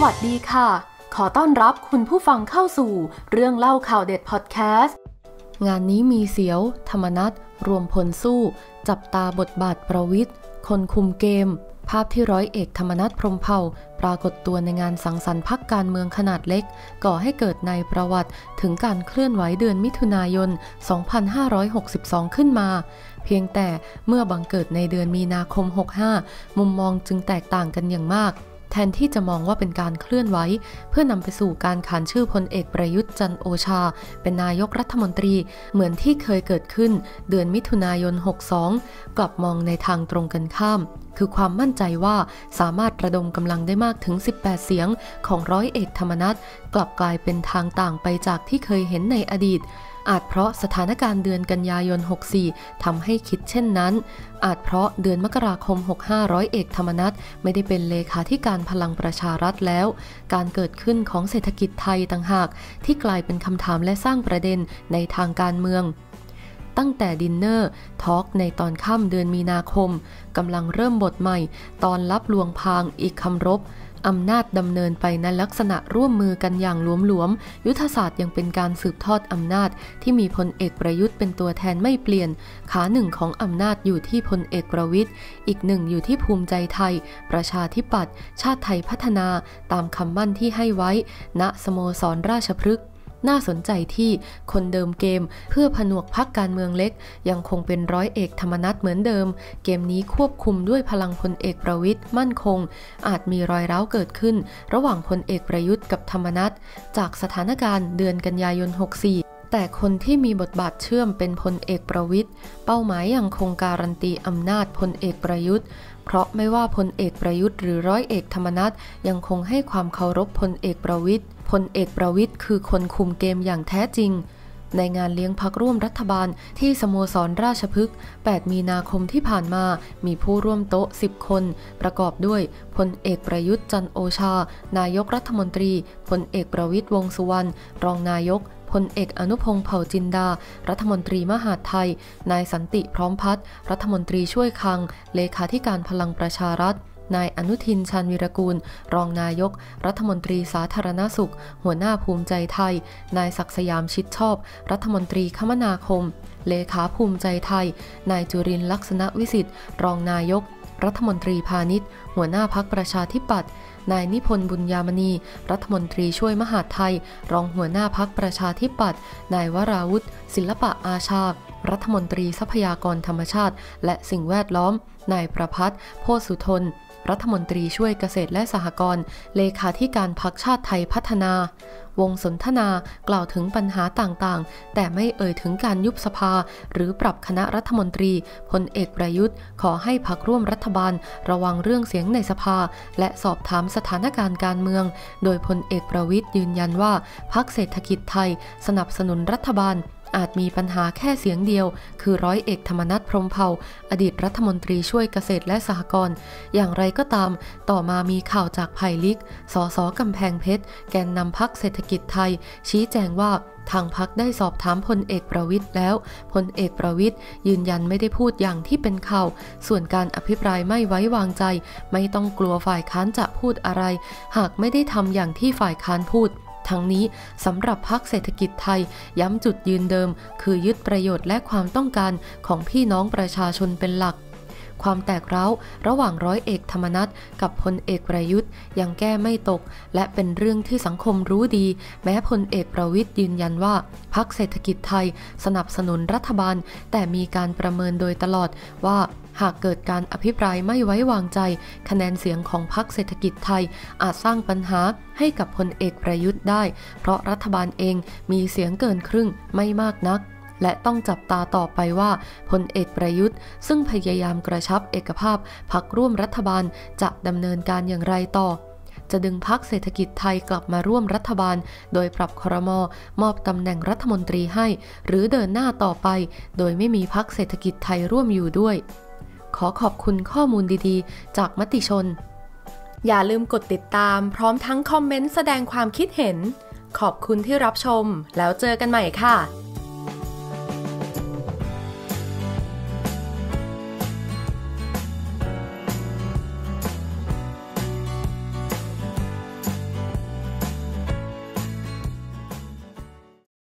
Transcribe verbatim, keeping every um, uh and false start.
วัสดีค่ะขอต้อนรับคุณผู้ฟังเข้าสู่เรื่องเล่าข่าวเด็ดพอดแคสต์งานนี้มีเสียวธรรมนัสรวมพลสู้จับตาบทบาทประวิตรคนคุมเกมภาพที่ร้อยเอกธรรมนัสพรหมเผ่าปรากฏตัวในงานสังสรรค์พรรคการเมืองขนาดเล็กก่อให้เกิดในประวัติถึงการเคลื่อนไหวเดือนมิถุนายน สองพันห้าร้อยหกสิบสอง ขึ้นมาเพียงแต่เมื่อบังเกิดในเดือนมีนาคม หกห้า มุมมองจึงแตกต่างกันอย่างมากแทนที่จะมองว่าเป็นการเคลื่อนไหวเพื่อนำไปสู่การขานชื่อพลเอกประยุทธ์จันทร์โอชาเป็นนายกรัฐมนตรีเหมือนที่เคยเกิดขึ้นเดือนมิถุนายน หกสอง กลับมองในทางตรงกันข้ามคือความมั่นใจว่าสามารถระดมกำลังได้มากถึงสิบแปดเสียงของร้อยเอกธรรมนัสกลับกลายเป็นทางต่างไปจากที่เคยเห็นในอดีตอาจเพราะสถานการณ์เดือนกันยายน หกสี่ ทำให้คิดเช่นนั้นอาจเพราะเดือนมกราคม หกห้า ร้อยเอกธรรมนัสไม่ได้เป็นเลขาธิการพลังประชารัฐแล้วการเกิดขึ้นของเศรษฐกิจไทยต่างหากที่กลายเป็นคำถามและสร้างประเด็นในทางการเมืองตั้งแต่ดินเนอร์ทอล์กในตอนค่ำเดือนมีนาคมกำลังเริ่มบทใหม่ตอนรับลวงพางอีกคำรบอำนาจดำเนินไปในลักษณะร่วมมือกันอย่างหลวมๆยุทธศาสตร์ยังเป็นการสืบทอดอำนาจที่มีพลเอกประยุทธ์เป็นตัวแทนไม่เปลี่ยนขาหนึ่งของอำนาจอยู่ที่พลเอกประวิตรอีกหนึ่งอยู่ที่ภูมิใจไทยประชาธิปัตย์ชาติไทยพัฒนาตามคำมั่นที่ให้ไว้ณสโมสรราชพฤกษ์น่าสนใจที่คนเดิมเกมเพื่อผนวกพรรคการเมืองเล็กยังคงเป็นร้อยเอกธรรมนัสเหมือนเดิมเกมนี้ควบคุมด้วยพลังพลเอกประวิตรมั่นคงอาจมีรอยร้าวเกิดขึ้นระหว่างพลเอกประยุทธ์กับธรรมนัสจากสถานการณ์เดือนกันยายน หกสี่แต่คนที่มีบทบาทเชื่อมเป็นพลเอกประวิตรเป้าหมายยังคงการันตีอำนาจพลเอกประยุทธ์เพราะไม่ว่าพลเอกประยุทธ์หรือร้อยเอกธรรมนัสยังคงให้ความเคารพพลเอกประวิตรพลเอกประวิตรคือคนคุมเกมอย่างแท้จริงในงานเลี้ยงพรรคร่วมรัฐบาลที่สโมสรราชพฤกษ์แปดมีนาคมที่ผ่านมามีผู้ร่วมโต๊ะสิบคนประกอบด้วยพลเอกประยุทธ์จันทร์โอชานายกรัฐมนตรีพลเอกประวิตรวงษ์สุวรรณรองนายกพลเอกอนุพงษ์เผ่าจินดารัฐมนตรีมหาดไทยนายสันติพร้อมพัฒน์รัฐมนตรีช่วยคลังเลขาธิการพลังประชารัฐนายอนุทินชาญวีรกูลรองนายกรัฐมนตรีสาธารณสุขหัวหน้าภูมิใจไทยนายศักดิ์สยามชิดชอบรัฐมนตรีคมนาคมเลขาภูมิใจไทยนายจุรินทร์ลักษณะวิสิทธิ์รองนายกรัฐมนตรีพาณิชย์หัวหน้าพรรคประชาธิปัตย์นายนิพนธ์บุญญามณีรัฐมนตรีช่วยมหาดไทยรองหัวหน้าพรรคประชาธิปัตย์นายวราวุฒิศิลปะอาชารัฐมนตรีทรัพยากรธรรมชาติและสิ่งแวดล้อมนายประภัสโพสุทนรัฐมนตรีช่วยเกษตรและสหกรณ์เลขาธิการพรรคชาติไทยพัฒนาวงสนทนากล่าวถึงปัญหาต่างๆแต่ไม่เอ่ยถึงการยุบสภาหรือปรับคณะรัฐมนตรีพลเอกประยุทธ์ขอให้พรรคร่วมรัฐบาลระวังเรื่องเสียงในสภาและสอบถามสถานการณ์การเมืองโดยพลเอกประวิตรยืนยันว่าพรรคเศรษฐกิจไทยสนับสนุนรัฐบาลอาจมีปัญหาแค่เสียงเดียวคือร้อยเอกธรรมนัสพรหมเผ่าอดีตรัฐมนตรีช่วยเกษตรและสหกรณ์อย่างไรก็ตามต่อมามีข่าวจากไผ่ลิกสสกำแพงเพชรแกนนำพรรคเศรษฐกิจไทยชี้แจงว่าทางพรรคได้สอบถามพลเอกประวิตรแล้วพลเอกประวิตรยืนยันไม่ได้พูดอย่างที่เป็นข่าวส่วนการอภิปรายไม่ไว้วางใจไม่ต้องกลัวฝ่ายค้านจะพูดอะไรหากไม่ได้ทำอย่างที่ฝ่ายค้านพูดทั้งนี้สำหรับพรรคเศรษฐกิจไทยย้ำจุดยืนเดิมคือยึดประโยชน์และความต้องการของพี่น้องประชาชนเป็นหลักความแตกร้าวระหว่างร้อยเอกธรรมนัสกับพลเอกประยุทธ์ยังแก้ไม่ตกและเป็นเรื่องที่สังคมรู้ดีแม้พลเอกประวิตรยืนยันว่าพรรคเศรษฐกิจไทยสนับสนุนรัฐบาลแต่มีการประเมินโดยตลอดว่าหากเกิดการอภิปรายไม่ไว้วางใจคะแนนเสียงของพรรคเศรษฐกิจไทยอาจสร้างปัญหาให้กับพลเอกประยุทธ์ได้เพราะรัฐบาลเองมีเสียงเกินครึ่งไม่มากนักและต้องจับตาต่อไปว่าพลเอกประยุทธ์ซึ่งพยายามกระชับเอกภาพพรรคร่วมรัฐบาลจะดำเนินการอย่างไรต่อจะดึงพรรคเศรษฐกิจไทยกลับมาร่วมรัฐบาลโดยปรับครม.มอบตำแหน่งรัฐมนตรีให้หรือเดินหน้าต่อไปโดยไม่มีพรรคเศรษฐกิจไทยร่วมอยู่ด้วยขอขอบคุณข้อมูลดีๆจากมติชนอย่าลืมกดติดตามพร้อมทั้งคอมเมนต์แสดงความคิดเห็นขอบคุณที่รับชมแล้วเจอกันใหม่ค่ะ